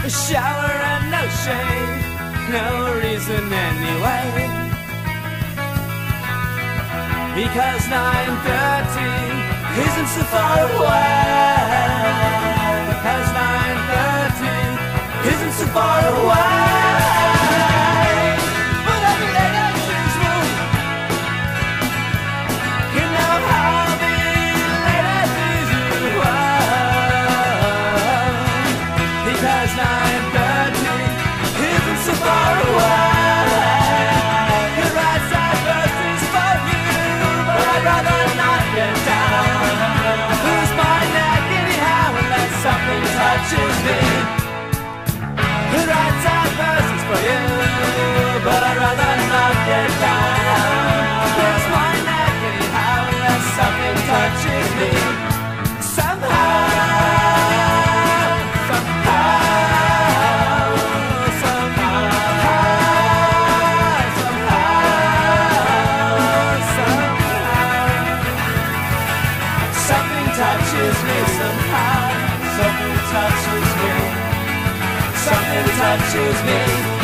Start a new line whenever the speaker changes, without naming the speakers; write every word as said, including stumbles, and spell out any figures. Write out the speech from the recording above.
A shower and no shade, no reason anyway. Because nine thirty isn't so far away. Because nine thirty isn't so far away. But every late as usual, you know how I'll be late as usual. Because nine thirty isn't so far away. Your right side first is for you, but I'd rather not get down. Lose my neck anyhow unless something touches me. The right side first is for you, but I'd rather not get down. Lose my neck anyhow unless something touches me. Somehow, somehow, somehow, somehow, somehow, something touches me somehow. Something touches me. Something touches me.